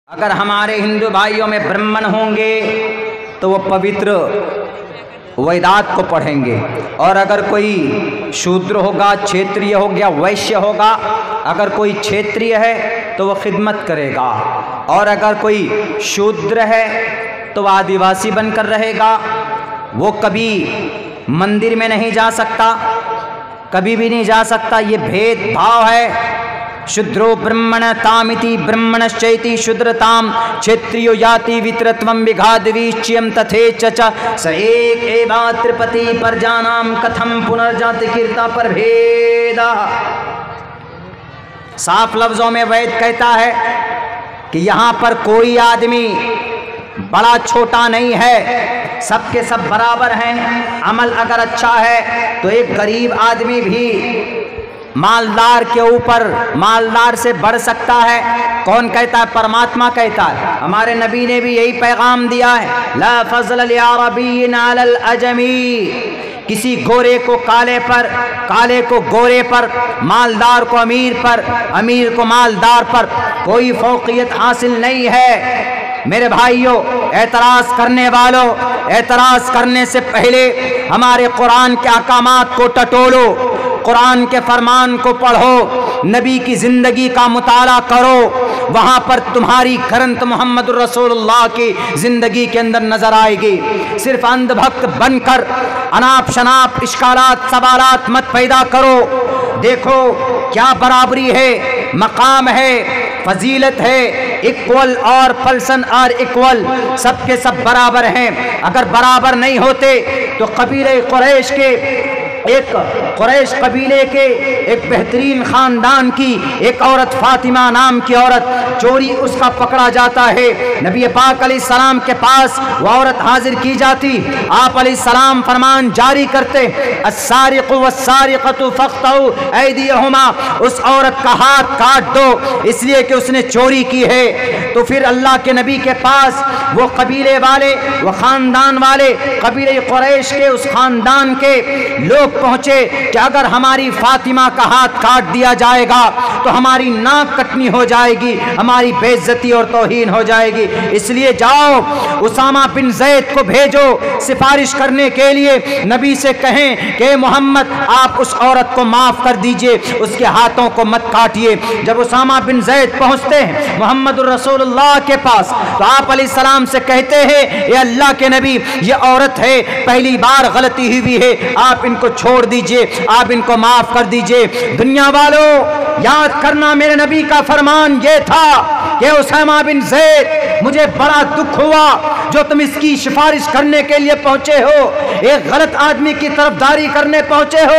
अगर हमारे हिंदू भाइयों में ब्राह्मण होंगे तो वो पवित्र वेदात को पढ़ेंगे, और अगर कोई शूद्र होगा, क्षेत्रीय हो गया, वैश्य होगा, अगर कोई क्षेत्रीय है तो वो खिदमत करेगा, और अगर कोई शूद्र है तो वह आदिवासी बनकर रहेगा। वो कभी मंदिर में नहीं जा सकता, कभी भी नहीं जा सकता। ये भेदभाव है। शूद्रो ब्रह्मण तामिति ब्रह्मणश्चैति शूद्रताम क्षेत्रियो याति वित्रत्वं विघाद्वीच्यम तथेच च स एक एवा त्रिपति प्रजानाम कथम पुनर्जाति कीर्ता पर भेदा। साफ लफ्जों में वैद कहता है कि यहाँ पर कोई आदमी बड़ा छोटा नहीं है, सबके सब बराबर हैं। अमल अगर अच्छा है तो एक गरीब आदमी भी मालदार के ऊपर, मालदार से बढ़ सकता है। कौन कहता है? परमात्मा कहता है। हमारे नबी ने भी यही पैगाम दिया है, ला फज़ल लिअरबिय्यिन अलल अजमी। किसी गोरे को काले पर, काले को गोरे पर, मालदार को अमीर पर, अमीर को मालदार पर कोई फौकियत हासिल नहीं है। मेरे भाइयों, एतराज़ करने वालों, एतराज़ करने से पहले हमारे कुरान के अहकामात को टटोलो, कुरान के फरमान को पढ़ो, नबी की ज़िंदगी का मुताला करो। वहाँ पर तुम्हारी करंत मोहम्मद रसूलुल्लाह की ज़िंदगी के अंदर नज़र आएगी। सिर्फ अंधभक्त बनकर अनाप शनाप इश्कालात सवालात मत पैदा करो। देखो क्या बराबरी है, मकाम है, फजीलत है, इक्वल और पर्सन आर इक्वल, सबके सब बराबर हैं। अगर बराबर नहीं होते तो कबीले कुरैश के, एक कुरैश कबीले के एक बेहतरीन ख़ानदान की एक औरत, फातिमा नाम की औरत, चोरी उसका पकड़ा जाता है। नबी पाक अलैहिस्सलाम के पास वो औरत हाजिर की जाती। आप अलैहिस्सलाम फरमान जारी करते, अस्सारिक़ु वस्सारिक़तु फ़क़्तऊ ऐदियहुमा, उस औरत का हाथ काट दो इसलिए कि उसने चोरी की है। तो फिर अल्लाह के नबी के पास वो कबीले वाले, वो ख़ानदान वाले, कबीले कुरैश के उस ख़ानदान के लोग पहुंचे कि अगर हमारी फातिमा का हाथ काट दिया जाएगा तो हमारी नाक कटनी हो जाएगी, हमारी बेइज्जती और तौहीन हो जाएगी। इसलिए जाओ उसामा बिन ज़ैद को भेजो सिफारिश करने के लिए, नबी से कहें कि मोहम्मद आप उस औरत को माफ़ कर दीजिए, उसके हाथों को मत काटिए। जब उसामा बिन ज़ैद पहुँचते हैं मोहम्मद रसूलुल्लाह के पास तो आप अलैहिस्सलाम से कहते हैं, ये अल्लाह के नबी, ये औरत है, पहली बार गलती हुई है, आप इनको छोड़ दीजिए, आप इनको माफ कर दीजिए। दुनिया वालों, याद करना मेरे नबी का फरमान ये था कि उसामा बिन ज़ैद, मुझे बड़ा दुख हुआ जो तुम इसकी सिफारिश करने के लिए पहुंचे हो, एक गलत आदमी की तरफदारी करने पहुंचे हो,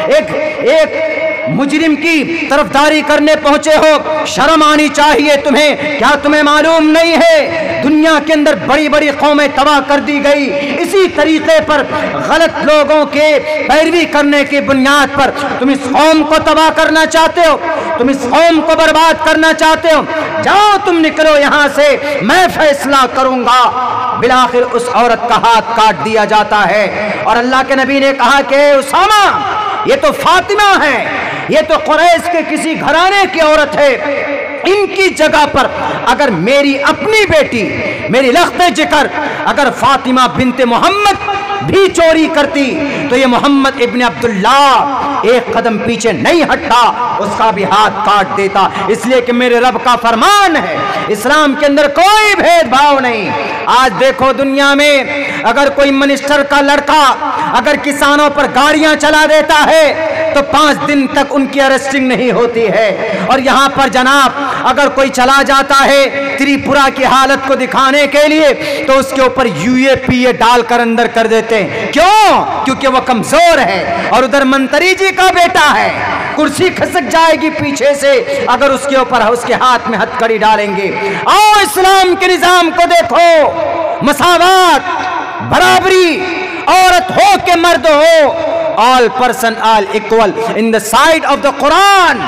एक मुजरिम की तरफदारी करने पहुंचे हो। शर्म आनी चाहिए तुम्हें। क्या तुम्हें मालूम नहीं है दुनिया के अंदर बड़ी बड़ी कौमें तबाह कर दी गई इसी तरीके पर, गलत लोगों के पैरवी करने की बुनियाद पर। तुम इस कौम को तबाह करना चाहते हो, तुम इस कौम को बर्बाद करना चाहते हो, जाओ तुम निकलो यहाँ से, मैं फैसला करूंगा। बिलाखिर उस औरत का हाथ काट दिया जाता है और अल्लाह के नबी ने कहा कि उसामा, ये तो फातिमा है, ये तो कुरैश के किसी घराने की औरत है, इनकी जगह पर अगर मेरी अपनी बेटी, मेरी लख्ते जिक्र, अगर फातिमा बिनते मोहम्मद भी चोरी करती तो ये मोहम्मद इब्न अब्दुल्लाह एक कदम पीछे नहीं हटता, उसका भी हाथ काट देता। इसलिए कि मेरे रब का फरमान है, इस्लाम के अंदर कोई भेदभाव नहीं। आज देखो दुनिया में अगर कोई मिनिस्टर का लड़का अगर किसानों पर गाड़ियां चला देता है तो 5 दिन तक उनकी अरेस्टिंग नहीं होती है, और यहाँ पर जनाब अगर कोई चला जाता है त्रिपुरा की हालत को दिखाने के लिए तो उसके ऊपर UAPA डालकर अंदर कर देते हैं। क्यों? क्योंकि वो कमजोर है और उधर मंत्री जी का बेटा है, कुर्सी खसक जाएगी पीछे से अगर उसके ऊपर उसके हाथ में हथकड़ी डालेंगे। आओ इस्लाम के निजाम को देखो, मसावात, बराबरी, औरत हो के मर्द हो, all person all equal in the side of the Quran.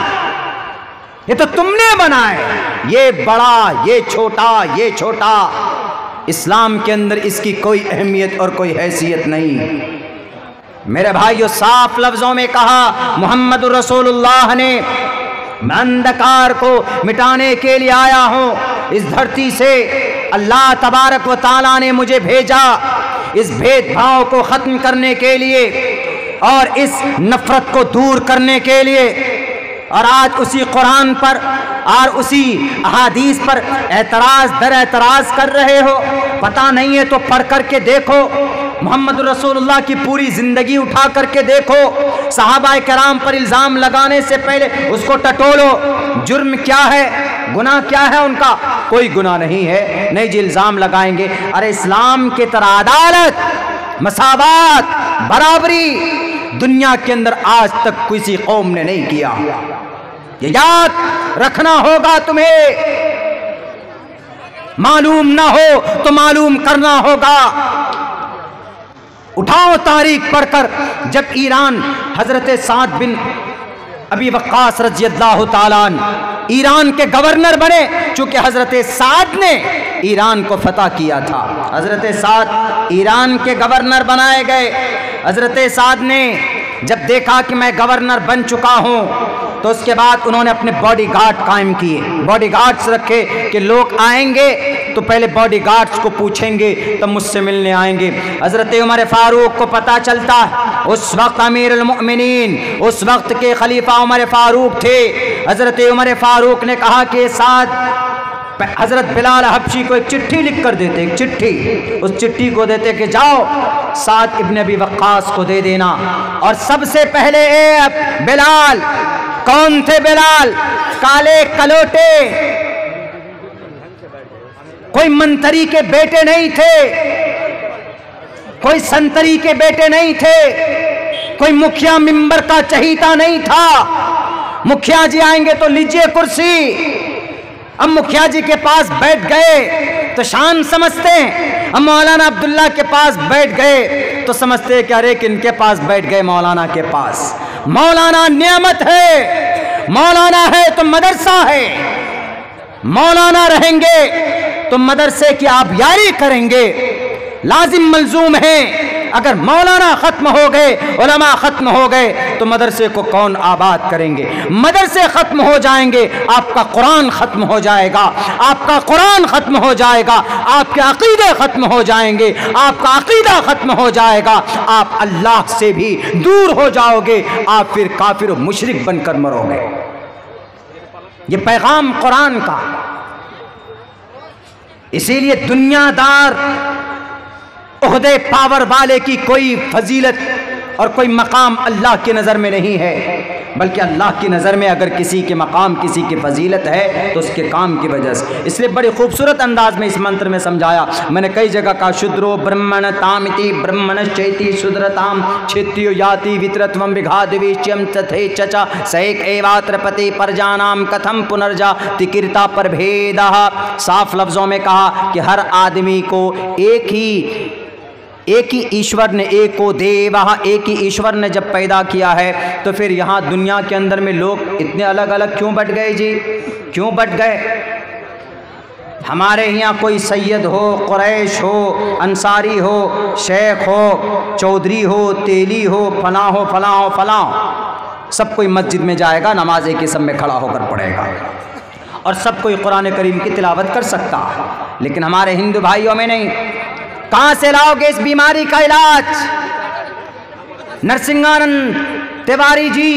ये तो तुमने बनाए, ये बड़ा, ये छोटा, ये छोटा, इस्लाम के अंदर इसकी कोई अहमियत और कोई हैसियत नहीं। मेरे भाइयों, साफ लफ्जों में कहा मोहम्मद रसूलुल्लाह ने, मैं अंधकार को मिटाने के लिए आया हूँ इस धरती से अल्लाह तबारक व तआला ने मुझे भेजा इस भेदभाव को ख़त्म करने के लिए और इस नफ़रत को दूर करने के लिए। और आज उसी कुरान पर और उसी अहादीस पर एतराज़ दर एतराज़ कर रहे हो। पता नहीं है तो पढ़ करके देखो, मोहम्मद रसूलुल्लाह की पूरी ज़िंदगी उठा करके देखो। सहाबाए कराम पर इल्ज़ाम लगाने से पहले उसको टटोलो, जुर्म क्या है, गुनाह क्या है उनका? कोई गुनाह नहीं है, नहीं जी इल्ज़ाम लगाएंगे। अरे इस्लाम के तरह अदालत, मसावात, बराबरी दुनिया के अंदर आज तक किसी कौम ने नहीं किया। ये याद रखना होगा तुम्हें, मालूम ना हो तो मालूम करना होगा। उठाओ तारीख पढ़कर, जब ईरान हजरत साद बिन अबी वक्कास रज़ियल्लाहु ताला अन्हु ईरान के गवर्नर बने, चूंकि हजरत साद ने ईरान को फतह किया था। हजरत साद ईरान के गवर्नर बनाए गए। हजरत साद ने जब देखा कि मैं गवर्नर बन चुका हूं, तो उसके बाद उन्होंने अपने बॉडीगार्ड कायम किए, बॉडीगार्ड्स रखे कि लोग आएंगे तो पहले बॉडीगार्ड्स को पूछेंगे तब मुझसे मिलने आएंगे। हजरत उमर फारूक को पता चलता, उस वक्त अमीरुल मोमिनीन, उस वक्त के खलीफा उमर फारूक थे। हजरत उमर फारूक ने कहा कि साथ हजरत बिलाल हबशी को एक चिट्ठी लिख कर देते, एक चिट्ठी, उस चिट्ठी को देते कि जाओ साद इब्न अबी वक्कास को दे देना। और सबसे पहले बिलाल, कौन थे बिलाल? काले कलोटे, कोई मंत्री के बेटे नहीं थे, कोई संतरी के बेटे नहीं थे, कोई मुखिया मिंबर का चहीता नहीं था। मुखिया जी आएंगे तो लीजिए कुर्सी, अब मुखिया जी के पास बैठ गए तो शान समझते हैं। अब मौलाना अब्दुल्ला के पास बैठ गए तो समझते हैं कि अरे किनके पास बैठ गए, मौलाना के पास। मौलाना नियामत है, मौलाना है तो मदरसा है, मौलाना रहेंगे तो मदरसे की आप यारी करेंगे, लाजिम मलजूम है। अगर मौलाना खत्म हो गए, उलमा खत्म हो गए तो मदरसे को कौन आबाद करेंगे? मदरसे खत्म हो जाएंगे, आपका कुरान खत्म हो जाएगा, आपका कुरान खत्म हो जाएगा, आपके अकीदे खत्म हो जाएंगे, आपका अकीदा खत्म हो जाएगा, आप अल्लाह से भी दूर हो जाओगे, आप फिर काफिर और मुशरिक बनकर मरोगे। ये पैगाम कुरान का। इसीलिए दुनियादार ओहदे पावर वाले की कोई फजीलत और कोई मकाम अल्लाह की नज़र में नहीं है, बल्कि अल्लाह की नज़र में अगर किसी के मकाम, किसी की फजीलत है तो उसके काम की वजह से। इसलिए बड़ी खूबसूरत अंदाज में इस मंत्र में समझाया। मैंने कई जगह कहा, शुद्रो ब्रह्मण तामिति ब्रह्मण चैति शुद्रताम छित्यो याति वितरत्वम विघादिविच्यम तथे चचा सैक एवात्रपति परजानाम कथम पुनर्जा तिकीर्ता पर भेदा। साफ लफ्ज़ों में कहा कि हर आदमी को एक ही ईश्वर ने, एको देवः, एक ही ईश्वर ने जब पैदा किया है तो फिर यहाँ दुनिया के अंदर में लोग इतने अलग अलग क्यों बट गए जी? क्यों बट गए? हमारे यहाँ कोई सैयद हो, कुरैश हो, अंसारी हो, शेख हो, चौधरी हो, तेली हो, फलां हो, फलां हो, फलां हो, सब कोई मस्जिद में जाएगा, नमाज एक किस्म में खड़ा होकर पढ़ेगा और सब कोई कुरान करीम की तिलावत कर सकता। लेकिन हमारे हिंदू भाइयों में नहीं। कहाँ से लाओगे इस बीमारी का इलाज? नरसिंहानंद तिवारी जी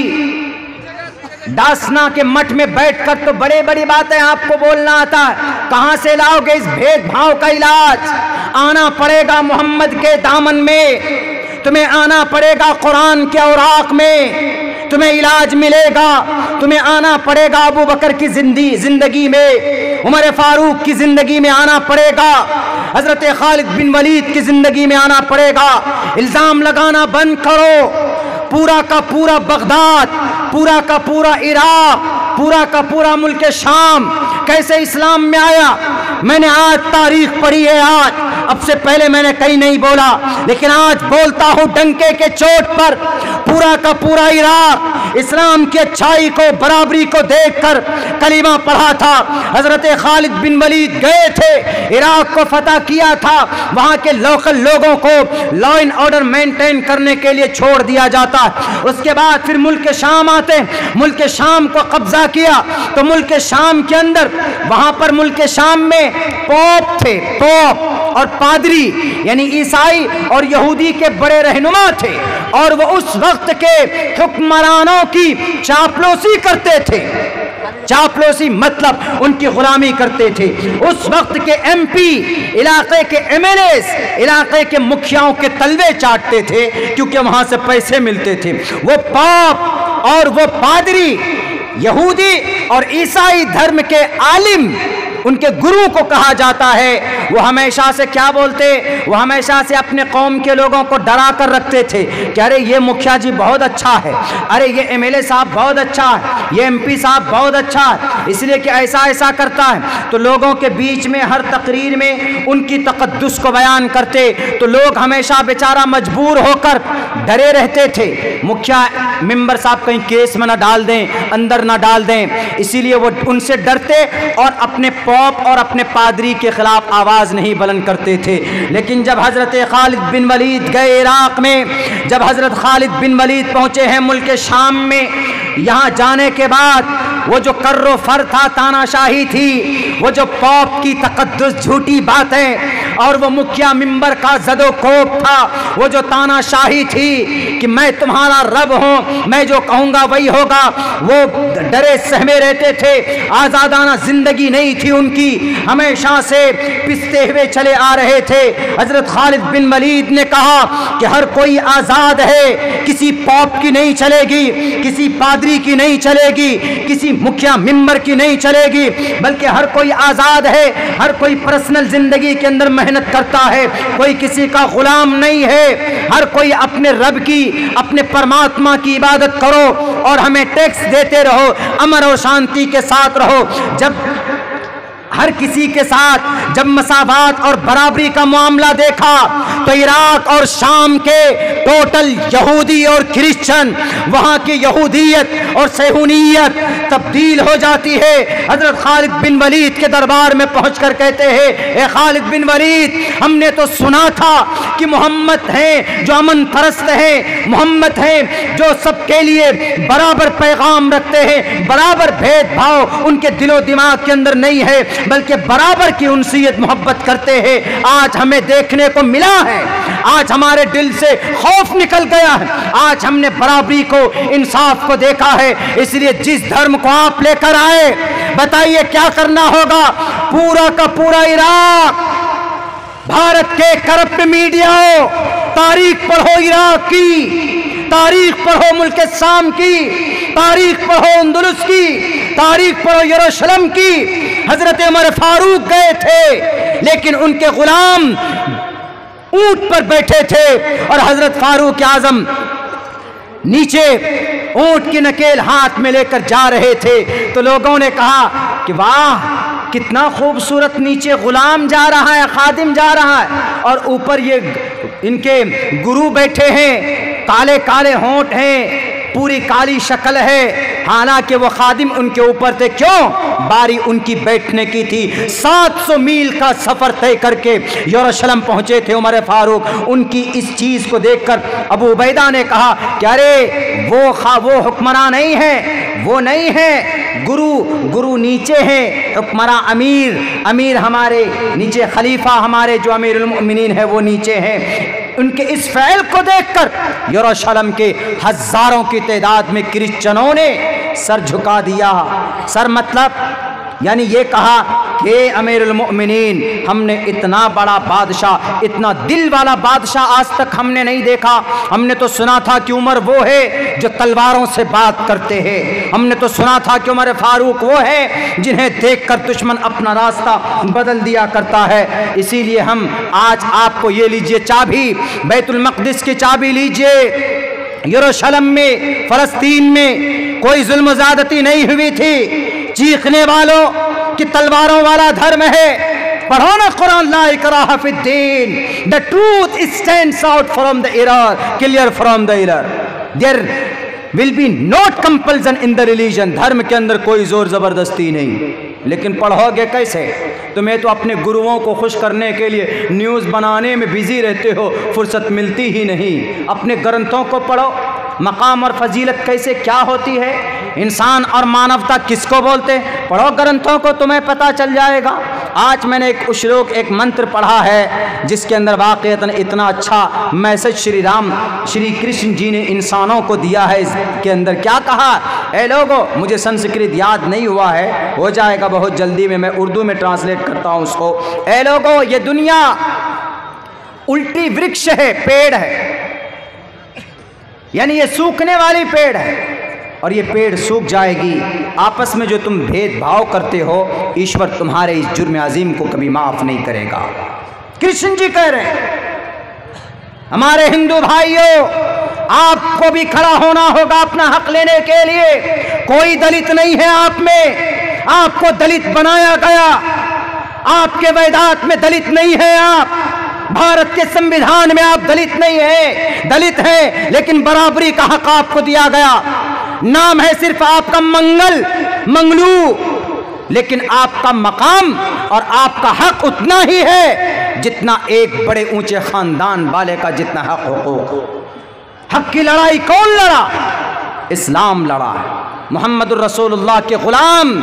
दासना के मठ में बैठकर तो बड़े बड़ी बातें आपको बोलना आता है। कहाँ से लाओगे इस भेदभाव का इलाज? आना पड़ेगा मोहम्मद के दामन में, तुम्हें आना पड़ेगा कुरान के औराक में, तुम्हें इलाज मिलेगा। तुम्हें आना पड़ेगा अबू बकर की जिंदगी में, उमर फारूक की जिंदगी में आना पड़ेगा, हजरत खालिद बिन वलीद की जिंदगी में आना पड़ेगा। इल्जाम लगाना बंद करो। पूरा का पूरा बगदाद, पूरा का पूरा इराक, पूरा का पूरा मुल्क शाम कैसे इस्लाम में आया? मैंने आज तारीख पढ़ी है, आज अब से पहले मैंने कहीं नहीं बोला, लेकिन आज बोलता हूं डंके के चोट पर। पूरा का पूरा इराक इस्लाम की अच्छाई को, बराबरी को देखकर कलीमा पढ़ा था। हजरत खालिद बिन वलीद गए थे, इराक को फतह किया था, वहां के लोकल लोगों को लॉ एंड ऑर्डर मेंटेन करने के लिए छोड़ दिया जाता। उसके बाद फिर मुल्क शाम आते, मुल्क शाम को कब्जा किया तो मुल्क शाम के अंदर, वहां पर मुल्क शाम में पोप थे, पोप और पादरी, यानी ईसाई और यहूदी के बड़े रहनुमा थे, और वो उस वक्त के हुक्मरानों की चापलूसी करते थे। चापलूसी मतलब उनकी गुलामी करते थे। उस वक्त के एमपी, इलाके के एमएलए, इलाके के मुखियाओं के तलवे चाटते थे, क्योंकि वहां से पैसे मिलते थे। वो पाप और वो पादरी, यहूदी और ईसाई धर्म के आलिम, उनके गुरु को कहा जाता है। वो हमेशा से क्या बोलते, वो हमेशा से अपने कौम के लोगों को डरा कर रखते थे कि अरे ये मुखिया जी बहुत अच्छा है, अरे ये एमएलए साहब बहुत अच्छा है, ये एमपी साहब बहुत अच्छा है, इसलिए कि ऐसा ऐसा करता है। तो लोगों के बीच में हर तकरीर में उनकी तकद्दुस को बयान करते, तो लोग हमेशा बेचारा मजबूर होकर डरे रहते थे, मुखिया मेंबर साहब कहीं केस में ना डाल दें, अंदर ना डाल दें, इसीलिए वो उनसे डरते और अपने पॉप और अपने पादरी के खिलाफ आवाज़ नहीं बुलंद करते थे। लेकिन जब हज़रत खालिद बिन वलीद गए इराक़ में, जब हज़रत खालिद बिन वलीद पहुँचे हैं मुल्क शाम में, यहाँ जाने के बाद वो जो कर्रो फर था, तानाशाही थी, वो जो पॉप की तकद्दुस झूठी बातें और वो मुखिया मिंबर का जदो कोप था, वो जो तानाशाही थी कि मैं तुम्हारा रब हूँ, मैं जो कहूँगा वही होगा, वो डरे सहमे रहते थे। आज़ादाना जिंदगी नहीं थी उनकी, हमेशा से पिसते हुए चले आ रहे थे। हजरत खालिद बिन वलीद ने कहा कि हर कोई आज़ाद है, किसी पॉप की नहीं चलेगी, किसी पादरी की नहीं चलेगी, किसी मुखिया मिंबर की नहीं चलेगी, बल्कि हर कोई आज़ाद है, हर कोई पर्सनल जिंदगी के अंदर मेहनत करता है, कोई किसी का गुलाम नहीं है, हर कोई अपने रब की, अपने परमात्मा की इबादत करो और हमें टैक्स देते रहो, अमन और शांति के साथ रहो। जब हर किसी के साथ जब मसावात और बराबरी का मामला देखा तो इराक और शाम के टोटल यहूदी और क्रिश्चियन, वहाँ की यहूदियत और सेहूनियत तब्दील हो जाती है। हजरत खालिद बिन वलीद के दरबार में पहुंचकर कहते हैं, ए खालिद बिन वलीद, हमने तो सुना था कि मोहम्मद हैं जो अमन परस्त हैं, मोहम्मद हैं जो सबके लिए बराबर पैगाम रखते हैं, बराबर भेदभाव उनके दिलो दिमाग के अंदर नहीं है, बल्कि बराबर की उनसियत मोहब्बत करते हैं। आज हमें देखने को मिला है, आज हमारे दिल से खौफ निकल गया है, आज हमने बराबरी को, इंसाफ को देखा है। इसलिए जिस धर्म को आप लेकर आए, बताइए क्या करना होगा। पूरा का पूरा इराक, भारत के करप्ट मीडिया हो, तारीख पढ़ो इराक की, तारीख पढ़ो मुल्क शाम की, तारीख पढ़ो अंदलुस की, तारीख पढ़ो यरूशलेम की। हजरत उमर फारूक गए थे, लेकिन उनके गुलाम ऊंट पर बैठे थे और हजरत फारूक आजम नीचे ऊंट की नकेल हाथ में लेकर जा रहे थे। तो लोगों ने कहा कि वाह, कितना खूबसूरत, नीचे गुलाम जा रहा है, खादिम जा रहा है, और ऊपर ये इनके गुरु बैठे हैं, काले काले होंठ हैं, पूरी काली शक्ल है। हालांकि वो खादिम उनके ऊपर थे, क्यों? बारी उनकी बैठने की थी। 700 मील का सफर तय करके यरूशलेम पहुंचे थे उमर फारूक। उनकी इस चीज को देखकर अबू उबैदा ने कहा कि अरे वो हुक्मरान नहीं है, वो नहीं है, गुरु नीचे हैं, हुक्मरान अमीर हमारे नीचे, खलीफा हमारे जो अमीरुल मोमिनीन है वो नीचे हैं। उनके इस फ़ैल को देखकर यरूशलेम के हजारों की तादाद में क्रिश्चियनों ने सर झुका दिया। सर मतलब यानी ये कहा कि अमीरुल मोमिनीन, हमने इतना बड़ा बादशाह, इतना दिल वाला बादशाह आज तक हमने नहीं देखा। हमने तो सुना था कि उमर वो है जो तलवारों से बात करते हैं, हमने तो सुना था कि उमर फारूक वो है जिन्हें देखकर दुश्मन अपना रास्ता बदल दिया करता है। इसीलिए हम आज आपको ये लीजिए चाबी, बैतुल मक़दिस की चाबी लीजिए। यरूशलेम में, फ़लस्तीन में कोई जुल्म ज़्यादती नहीं हुई थी। चीखने वालों कि तलवारों वाला धर्म है, पढ़ो ना कुरान, ला इकराहा फिद्दीन, the truth stands out from the error, clear from the error, there will be not compulsion in the religion, धर्म के अंदर कोई जोर जबरदस्ती नहीं। लेकिन पढ़ोगे कैसे? तुम्हें तो अपने गुरुओं को खुश करने के लिए न्यूज़ बनाने में बिजी रहते हो, फुर्सत मिलती ही नहीं। अपने ग्रंथों को पढ़ो, मकाम और फजीलत कैसे क्या होती है, इंसान और मानवता किसको बोलते हैं, पढ़ो ग्रंथों को, तुम्हें पता चल जाएगा। आज मैंने एक श्लोक, एक मंत्र पढ़ा है जिसके अंदर वाक़ईतन इतना अच्छा मैसेज श्री कृष्ण जी ने इंसानों को दिया है। इसके अंदर क्या कहा? ए लोगों, मुझे संस्कृत याद नहीं हुआ है, हो जाएगा बहुत जल्दी में, मैं उर्दू में ट्रांसलेट करता हूँ उसको। ए लोगों, ये दुनिया उल्टी वृक्ष है, पेड़ है, यानी ये सूखने वाली पेड़ है और ये पेड़ सूख जाएगी। आपस में जो तुम भेदभाव करते हो, ईश्वर तुम्हारे इस जुर्म अजीम को कभी माफ नहीं करेगा। कृष्ण जी कह रहे हैं, हमारे हिंदू भाइयों, आपको भी खड़ा होना होगा अपना हक लेने के लिए। कोई दलित नहीं है आप में, आपको दलित बनाया गया, आपके वेदांत में दलित नहीं है, आप भारत के संविधान में आप दलित नहीं है, दलित है लेकिन बराबरी का हक आपको दिया गया। नाम है सिर्फ आपका मंगलू, लेकिन आपका मकाम और आपका हक उतना ही है जितना एक बड़े ऊंचे खानदान वाले का जितना हक हो। हक की लड़ाई कौन लड़ा? इस्लाम लड़ा। मुहम्मदुर रसूलुल्लाह के गुलाम,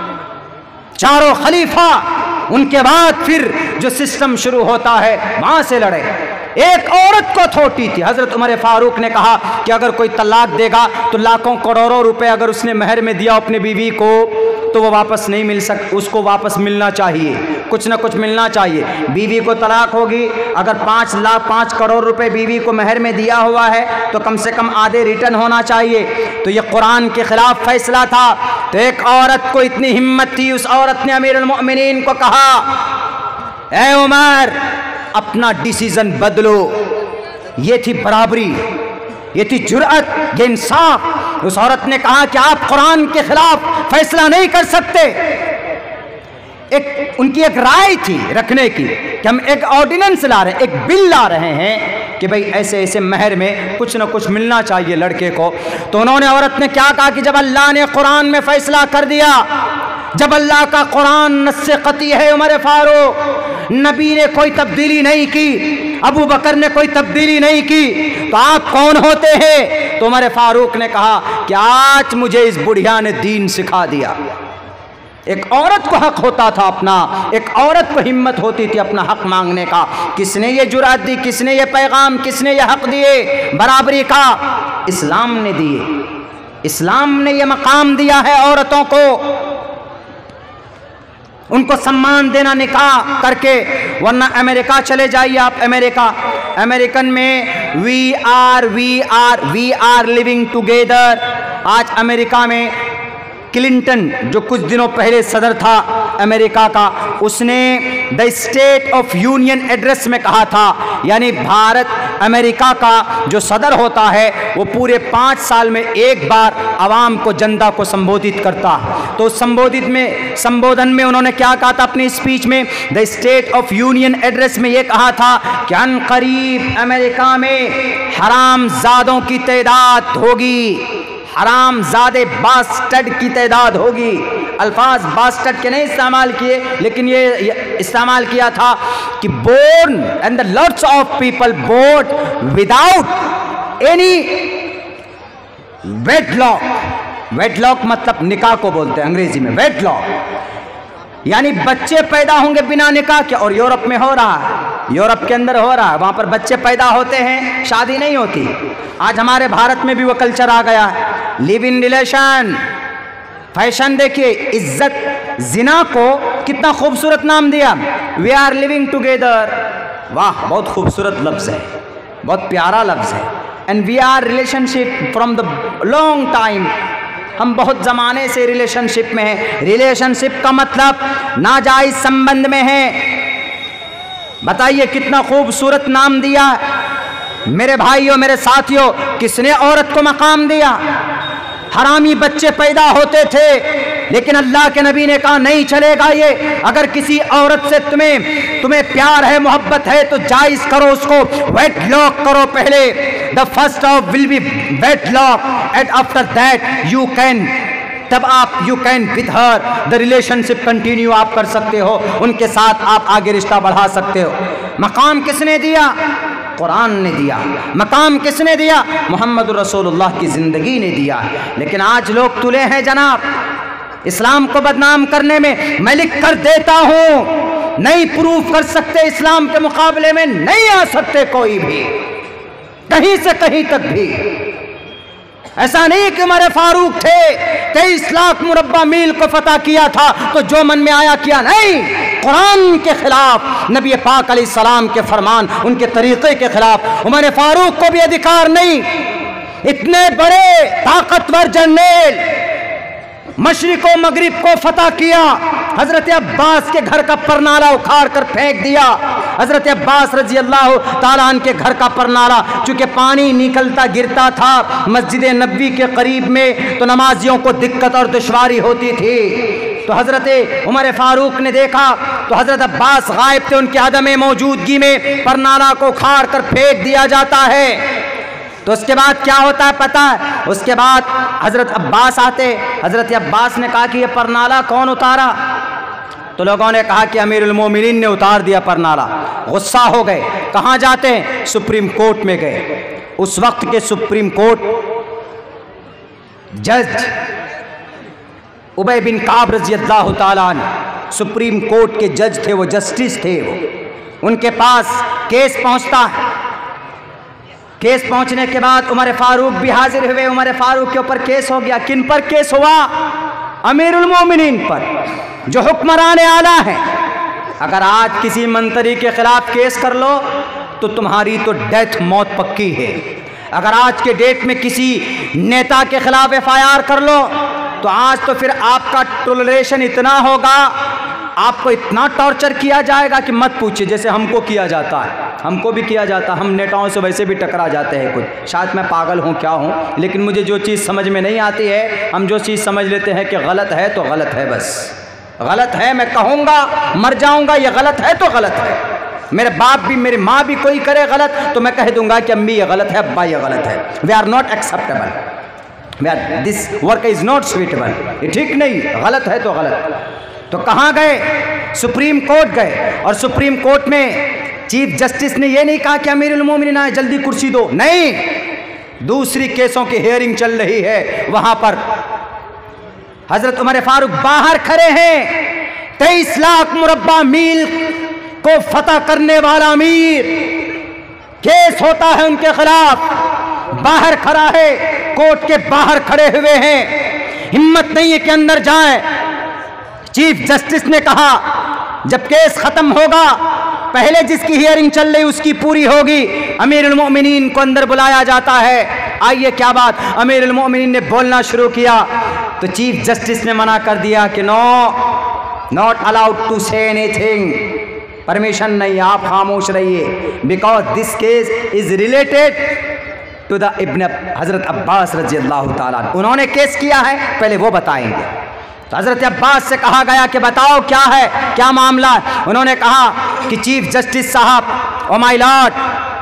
चारों खलीफा, उनके बाद फिर जो सिस्टम शुरू होता है वहां से लड़े। एक औरत को थोटी थी, हजरत उमर फारूक ने कहा कि अगर कोई तलाक देगा तो लाखों करोड़ों रुपए अगर उसने महर में दिया अपनी बीवी को तो वो वापस नहीं मिल सकता, उसको वापस मिलना चाहिए, कुछ ना कुछ मिलना चाहिए। बीवी को तलाक होगी, अगर 5 करोड़ रुपए बीवी को महर में दिया हुआ है तो कम से कम आधे रिटर्न होना चाहिए। तो ये कुरान के खिलाफ फैसला था। तो एक औरत को इतनी हिम्मत थी, उस औरत ने अमीरुल मोमिनीन को कहा, ए उमर, अपना डिसीजन बदलो। ये थी बराबरी, ये थी जुर्अत, ये इंसाफ। उस औरत ने कहा कि आप कुरान के खिलाफ फैसला नहीं कर सकते। उनकी एक राय थी रखने की कि हम एक ऑर्डिनेंस ला रहे हैं, एक बिल ला रहे हैं कि भाई ऐसे ऐसे महर में कुछ ना कुछ मिलना चाहिए लड़के को। तो उन्होंने, औरत ने क्या कहा कि जब अल्लाह ने कुरान में फैसला कर दिया, जब अल्लाह का कुरान नस्से कती है, उमर फारूक, नबी ने कोई तब्दीली नहीं की, अबू बकर ने कोई तब्दीली नहीं की, तो आप कौन होते हैं? तो उमर फारूक ने कहा कि आज मुझे इस बुढ़िया ने दीन सिखा दिया। एक औरत को हक होता था अपना, एक औरत को हिम्मत होती थी अपना हक मांगने का। किसने ये जुरात दी, किसने ये पैगाम, किसने ये हक दिए बराबरी का? इस्लाम ने दिए। इस्लाम ने ये मकाम दिया है औरतों को, उनको सम्मान देना निकाह करके। वरना अमेरिका चले जाइए आप, अमेरिकन में वी आर लिविंग टुगेदर। आज अमेरिका में क्लिंटन, जो कुछ दिनों पहले सदर था अमेरिका का, उसने the state of union address में कहा था, यानी भारत अमेरिका का जो सदर होता है वो पूरे 5 साल में एक बार आवाम को, जनता को संबोधित करता। तो संबोधन में उन्होंने क्या कहा था अपनी स्पीच में? The state of union address में ये कहा था कि अनकरीब अमेरिका में हरामजादों की तादाद होगी, हरामजादे बास्टर्ड की तादाद होगी। अल्फाज बास्टर्ड के नहीं इस्तेमाल किए, लेकिन ये इस्तेमाल किया था कि born and the lots of people born without any wedlock. Wedlock मतलब निकाह को बोलते हैं अंग्रेजी में, वेडलॉक यानी बच्चे पैदा होंगे बिना निकाह के। और यूरोप में हो रहा है, यूरोप के अंदर हो रहा है, वहां पर बच्चे पैदा होते हैं, शादी नहीं होती। आज हमारे भारत में भी वो कल्चर आ गया है, लिव इन रिलेशन। फैशन देखिए, इज्जत, जिना को कितना खूबसूरत नाम दिया, वी आर लिविंग टुगेदर। वाह, बहुत खूबसूरत लफ्ज है, बहुत प्यारा लफ्ज है। And we are relationship from the long time, हम बहुत ज़माने से रिलेशनशिप में हैं। रिलेशनशिप का मतलब नाजायज संबंध में है। बताइए कितना खूबसूरत नाम दिया मेरे भाइयों, मेरे साथियों। किसने औरत को मकाम दिया? हरामी बच्चे पैदा होते थे, लेकिन अल्लाह के नबी ने कहा नहीं चलेगा ये। अगर किसी औरत से तुम्हें प्यार है, मोहब्बत है, तो जायज करो उसको, वेट लॉक करो पहले। The first of will be wedlock and after that you can, तब आप you can with her the relationship continue आप कर सकते हो, उनके साथ आप आगे रिश्ता बढ़ा सकते हो। मकाम किसने दिया? कुरान ने दिया। मकाम किसने दिया? मोहम्मद रसूलुल्लाह की ज़िंदगी ने दिया। लेकिन आज लोग तुले हैं जनाब इस्लाम को बदनाम करने में। मैं लिख कर देता हूं, नहीं प्रूफ कर सकते, इस्लाम के मुकाबले में नहीं आ सकते कोई भी, कहीं से कहीं तक भी। ऐसा नहीं कि उमर फारूक थे, 23 लाख मुरब्बा मील को फतह किया था तो जो मन में आया किया, नहीं। कुरान के खिलाफ, नबी पाक अलैहिस्सलाम के फरमान, उनके तरीक़े के खिलाफ उमर फारूक को भी अधिकार नहीं। इतने बड़े ताकतवर जनरल, मशरिक व मगरिब को फतह किया, हजरत अब्बास के घर का परनाला उखाड़ कर फेंक दिया। हजरत अब्बास रजी अल्लाह ताला अन्हु के घर का परनाला, चूँकि पानी निकलता गिरता था मस्जिद नबवी के करीब में, तो नमाजियों को दिक्कत और दुश्वारी होती थी। तो हजरत उमर फारूक ने देखा तो हजरत अब्बास गायब थे, उनकी अदम मौजूदगी में परनाला को उखाड़ कर फेंक दिया जाता है। तो उसके बाद क्या होता है पता है? उसके बाद हजरत अब्बास आते। हजरत अब्बास ने कहा कि ये परनाला कौन उतारा? तो लोगों ने कहा कि अमीरुल मोमिनीन ने उतार दिया परनाला। गुस्सा हो गए। कहाँ जाते हैं? सुप्रीम कोर्ट में गए। उस वक्त के सुप्रीम कोर्ट जज उबय बिन काब रज़ी अल्लाह ताला अन्हु सुप्रीम कोर्ट के जज थे, वो जस्टिस थे। वो उनके पास केस पहुंचता है। केस पहुंचने के बाद उमर फारूक भी हाजिर हुए। उमर फारूक के ऊपर केस हो गया। किन पर केस हुआ? अमीरुल मोमिनीन पर, जो हुक्मरान आला है। अगर आज किसी मंत्री के खिलाफ केस कर लो तो तुम्हारी तो डेथ, मौत पक्की है। अगर आज के डेट में किसी नेता के खिलाफ FIR कर लो तो आज तो फिर आपका टॉलरेशन इतना होगा, आपको इतना टॉर्चर किया जाएगा कि मत पूछिए। जैसे हमको किया जाता है, हमको भी किया जाता है, हम नेताओं से वैसे भी टकरा जाते हैं कुछ। शायद मैं पागल हूँ क्या हूँ, लेकिन मुझे जो चीज़ समझ में नहीं आती है, हम जो चीज़ समझ लेते हैं कि गलत है तो गलत है, बस गलत है। मैं कहूँगा मर जाऊँगा ये गलत है तो गलत है। मेरे बाप भी, मेरी माँ भी कोई करे गलत तो मैं कह दूँगा कि अम्मी ये गलत है, अब्बा ये गलत है। We are not acceptable, this work is not suitable. ये ठीक नहीं, गलत है तो गलत। तो कहाँ गए? सुप्रीम कोर्ट गए। और सुप्रीम कोर्ट में चीफ जस्टिस ने ये नहीं कहा कि अमीरुल मोमिनीन आए जल्दी कुर्सी दो, नहीं, दूसरी केसों की हियरिंग चल रही है। वहां पर हजरत उमर फारूक बाहर खड़े हैं। 23 लाख मुरब्बा मील को फतह करने वाला अमीर, केस होता है उनके खिलाफ, बाहर खड़ा है, कोर्ट के बाहर खड़े हुए हैं, हिम्मत नहीं है कि अंदर जाए। चीफ जस्टिस ने कहा जब केस खत्म होगा, पहले जिसकी हियरिंग चल रही उसकी पूरी होगी, अमीरुल मोमिनीन को अंदर बुलाया जाता है। आइए क्या बात? अमीरुल मोमिनीन ने बोलना शुरू किया तो चीफ जस्टिस ने मना कर दिया कि no, not allowed to say anything, permission नहीं, आप खामोश रहिए, because this case is related to the इब्न हजरत अब्बास रजी अल्लाह ताला। उन्होंने केस किया है, पहले वो बताएंगे। तो हजरत अब्बास से कहा गया कि बताओ क्या है, क्या मामला है? उन्होंने कहा कि चीफ जस्टिस साहब, ओ माय लॉर्ड,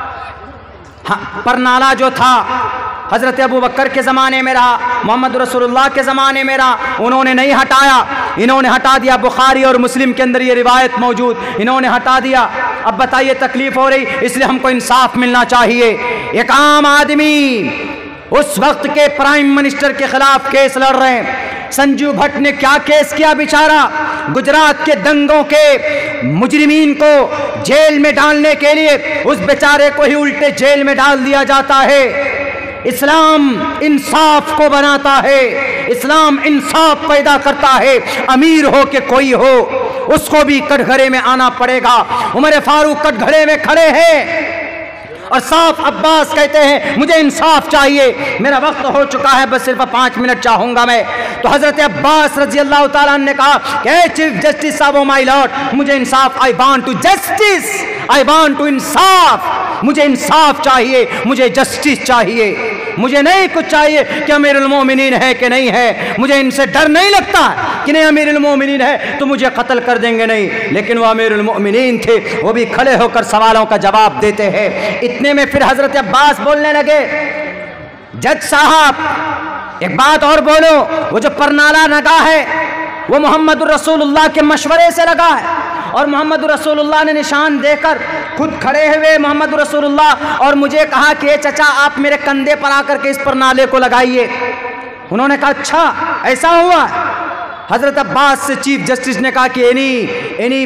परनाला जो था हजरत अबू बकर के ज़माने में रहा, मोहम्मद रसूलुल्लाह के ज़माने में रहा, उन्होंने नहीं हटाया, इन्होंने हटा दिया। बुखारी और मुस्लिम के अंदर ये रिवायत मौजूद, इन्होंने हटा दिया। अब बताइए तकलीफ़ हो रही, इसलिए हमको इंसाफ मिलना चाहिए। एक आम आदमी उस वक्त के प्राइम मिनिस्टर के खिलाफ केस लड़ रहे हैं। संजू भट्ट ने क्या केस किया बेचारा? गुजरात के दंगों के मुजरिमीन को जेल में डालने के लिए उस बेचारे को ही उल्टे जेल में डाल दिया जाता है। इस्लाम इंसाफ को बनाता है, इस्लाम इंसाफ पैदा करता है। अमीर हो के कोई हो, उसको भी कटघरे में आना पड़ेगा। उमर फारूक कटघरे में खड़े हैं और साफ अब्बास कहते हैं मुझे इंसाफ चाहिए, मेरा वक्त हो चुका है, बस सिर्फ 5 मिनट चाहूँगा मैं। तो हज़रत अब्बास रजी अल्लाह ताला ने कहा कि चीफ जस्टिस साहब, ओ माय लॉर्ड, मुझे इंसाफ, I want to justice, I want to इंसाफ, मुझे इंसाफ चाहिए, मुझे जस्टिस चाहिए। मुझे नहीं कुछ चाहिए कि अमीरुल मोमिनीन है कि नहीं है, मुझे इनसे डर नहीं लगता कि नहीं अमीरुल मोमिनीन है तो मुझे कत्ल कर देंगे, नहीं। लेकिन वो अमीरुल मोमिनीन थे, वो भी खड़े होकर सवालों का जवाब देते हैं। इतने में फिर हजरत अब्बास बोलने लगे, जज साहब एक बात और बोलो, वो जो परनाला लगा है वो मोहम्मद रसूलुल्लाह के मशवरे से लगा है, और मोहम्मद रसूलुल्लाह ने निशान देकर खुद खड़े हुए मोहम्मद रसूलुल्लाह और मुझे कहा कि चचा आप मेरे कंधे पर आकर के इस परनाले को लगाइए। उन्होंने कहा अच्छा ऐसा हुआ। हजरत अब्बास से चीफ जस्टिस ने कहा कि एनी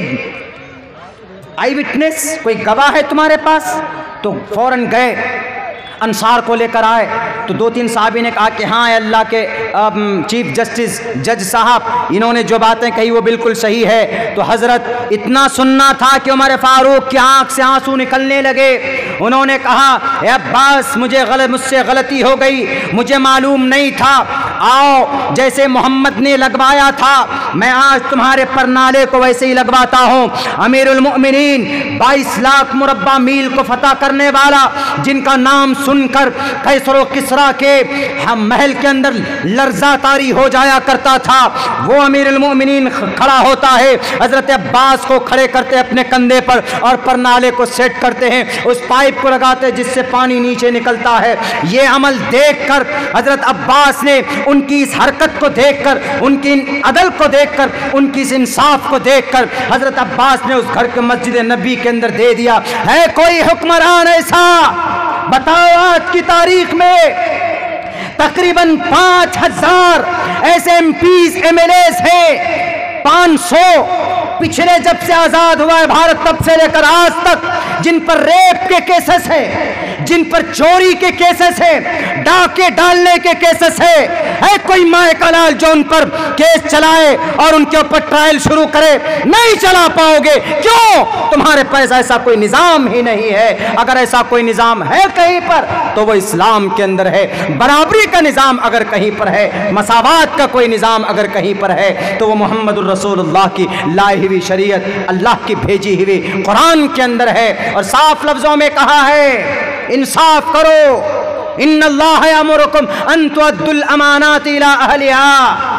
आई विटनेस, कोई गवाह है तुम्हारे पास? तो फौरन गए अंसार को लेकर आए, तो 2-3 साहबी ने कहा कि हाँ अल्लाह के चीफ जस्टिस जज साहब इन्होंने जो बातें कही वो बिल्कुल सही है। तो हजरत इतना सुनना था कि उमर फारूक की आंख से आंसू निकलने लगे। उन्होंने कहा अब्बास मुझसे गलती हो गई, मुझे मालूम नहीं था, आओ जैसे मोहम्मद ने लगवाया था मैं आज तुम्हारे परनाले को वैसे ही लगवाता हूँ। अमीरुल मोमिनीन 22 लाख मुरब्बा मील को फतह करने वाला, जिनका नाम सुनकर कैसरो किसरा के हम महल के अंदर लर्जा तारी हो जाया करता था, वो अमीरुल मोमिनीन खड़ा होता है। हजरत अब्बास को खड़े करते अपने कंधे पर और परनाले को सेट करते हैं, उस पाइप को लगाते जिससे पानी नीचे निकलता है। ये अमल देखकर हजरत अब्बास ने उनकी इस हरकत को देखकर, उनकी अदल को देखकर, उनकी इस इंसाफ को देखकर हजरत अब्बास ने उस घर के मस्जिद नबी के अंदर दे दिया। है कोई हुक्मरान ऐसा बताओ आज की तारीख में तकरीबन 5000 ऐसे एमपीज एमएलएस हैं, 500 पिछले जब से आजाद हुआ है भारत तब से लेकर आज तक, जिन पर रेप के केसेस हैं, जिन पर चोरी के केसेस हैं, डाके डालने के केसेस है कोई माए का लाल जो उन पर केस चलाए और उनके ऊपर ट्रायल शुरू करे? नहीं चला पाओगे। क्यों? तुम्हारे पास ऐसा कोई निजाम ही नहीं है। अगर ऐसा कोई निजाम है कहीं पर तो वो इस्लाम के अंदर है। बराबरी का निजाम अगर कहीं पर है, मसावात का कोई निजाम अगर कहीं पर है तो वो मोहम्मद रसूलुल्लाह की लाई हुई शरीयत, अल्लाह की भेजी हुई कुरान के अंदर है। और साफ लफ्जों में कहा है इंसाफ करो, इन्नल्लाह यअमुरुकुम अन तुअद्दुल अमानात इला अहलिहा,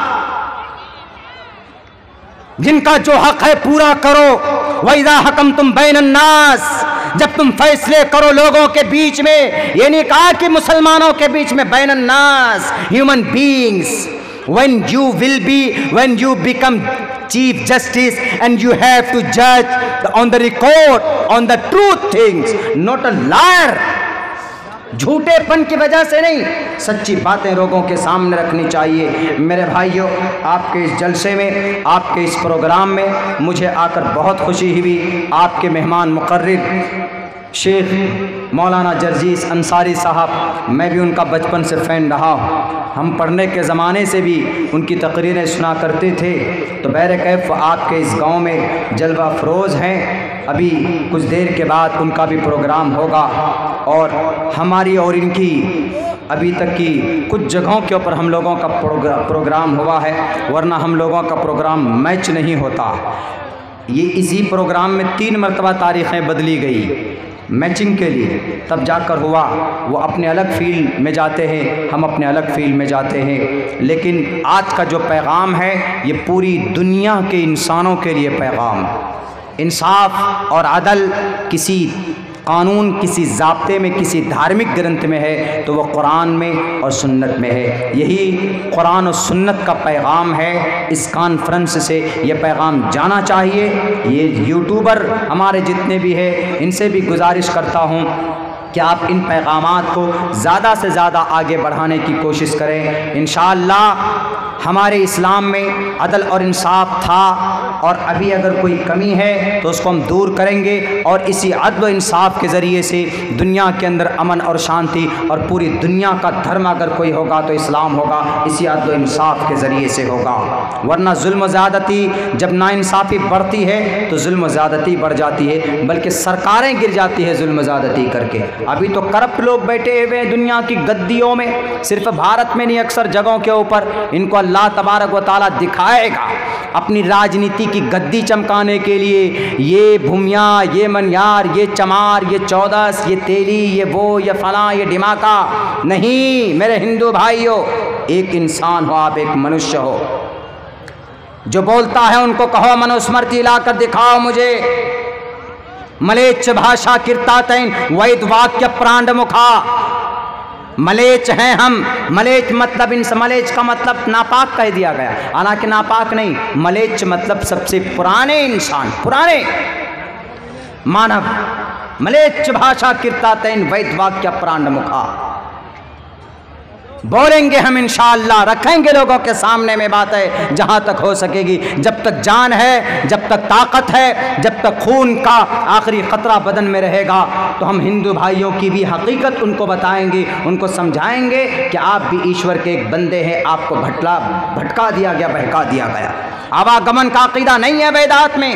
जिनका जो हक है पूरा करो। वइज़ा हकमतुम बैनन नास, जब तुम फैसले करो लोगों के बीच में, ये नहीं कहा कि मुसलमानों के बीच में, बैनन नास human beings, when you become chief justice and you have to judge on the record, on the truth things, not a liar. झूठेपन की वजह से नहीं, सच्ची बातें लोगों के सामने रखनी चाहिए। मेरे भाइयों, आपके इस जलसे में, आपके इस प्रोग्राम में मुझे आकर बहुत खुशी हुई। आपके मेहमान मुकर्रिर शेख मौलाना जर्जीस अंसारी साहब, मैं भी उनका बचपन से फ़ैन रहा हूँ। हम पढ़ने के ज़माने से भी उनकी तकरीरें सुना करते थे। तो बहरकैफ आपके इस गांव में जलवा फरोज़ हैं। अभी कुछ देर के बाद उनका भी प्रोग्राम होगा और हमारी और इनकी अभी तक की कुछ जगहों के ऊपर हम लोगों का प्रोग्राम हुआ है, वरना हम लोगों का प्रोग्राम मैच नहीं होता। ये इसी प्रोग्राम में 3 मरतबा तारीख़ें बदली गई मैचिंग के लिए, तब जाकर हुआ। वो अपने अलग फील्ड में जाते हैं, हम अपने अलग फील्ड में जाते हैं। लेकिन आज का जो पैगाम है ये पूरी दुनिया के इंसानों के लिए पैगाम। इंसाफ और अदल किसी कानून, किसी ज़ाब्ते में, किसी धार्मिक ग्रंथ में है तो वो कुरान में और सुन्नत में है। यही कुरान और सुन्नत का पैगाम है। इस कॉन्फ्रेंस से ये पैगाम जाना चाहिए। ये यूट्यूबर हमारे जितने भी हैं इनसे भी गुजारिश करता हूँ कि आप इन पैगामात को ज़्यादा से ज़्यादा आगे बढ़ाने की कोशिश करें। इंशाअल्लाह हमारे इस्लाम में अदल और इंसाफ था और अभी अगर कोई कमी है तो उसको हम दूर करेंगे और इसी अदल और इंसाफ के ज़रिए से दुनिया के अंदर अमन और शांति, और पूरी दुनिया का धर्म अगर कोई होगा तो इस्लाम होगा, इसी अदल और इंसाफ के ज़रिए से होगा। वरना जुल्म ज़्यादती, जब नाइंसाफ़ी बढ़ती है तो जुल्म ज़्यादती बढ़ जाती है, बल्कि सरकारें गिर जाती है जुल्म ज़्यादती करके। अभी तो करप्ट लोग बैठे हुए हैं दुनिया की गद्दियों में, सिर्फ भारत में नहीं अक्सर जगहों के ऊपर। इनको अल्लाह तबारक व तआला दिखाएगा अपनी राजनीति की गद्दी चमकाने के लिए। ये भूमिया, ये मनियार, ये चमार, ये चौदस, ये तेली, ये वो, ये फलां, ये ढिमाका नहीं। मेरे हिंदू भाइयों, एक इंसान हो आप, एक मनुष्य हो। जो बोलता है उनको कहो मनुस्मृति लाकर दिखाओ मुझे। मलेच्छ भाषा कीर्तातैन वैद वाक्य प्रांड मुखा। मलेच्छ हैं हम। मलेच्छ मतलब मलेच्छ का मतलब नापाक कह दिया गया, हालांकि नापाक नहीं, मलेच्छ मतलब सबसे पुराने इंसान, पुराने मानव। मलेच्छ भाषा कीर्तातैन वैद वाक्य प्रांड मुखा। बोलेंगे हम इंशाअल्लाह, रखेंगे लोगों के सामने में बात है जहां तक हो सकेगी। जब तक जान है, जब तक ताकत है, जब तक खून का आखिरी खतरा बदन में रहेगा, तो हम हिंदू भाइयों की भी हकीकत उनको बताएंगे, उनको समझाएंगे कि आप भी ईश्वर के एक बंदे हैं। आपको भटका दिया गया, बहका दिया गया। आवागमन का अकीदा नहीं है वेदात में।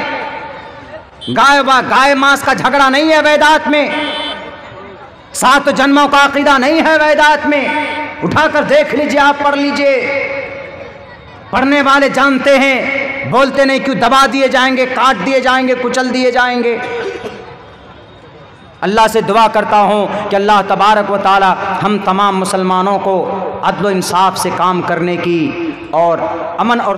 गाय मांस का झगड़ा नहीं है वेदात में। 7 जन्मों का अकीदा नहीं है वेदात में। उठाकर देख लीजिए, आप पढ़ लीजिए। पढ़ने वाले जानते हैं, बोलते नहीं क्यों। दबा दिए जाएंगे, काट दिए जाएंगे, कुचल दिए जाएंगे। अल्लाह से दुआ करता हूँ कि अल्लाह तबारक व तआला हम तमाम मुसलमानों को अदल व इंसाफ से काम करने की और अमन और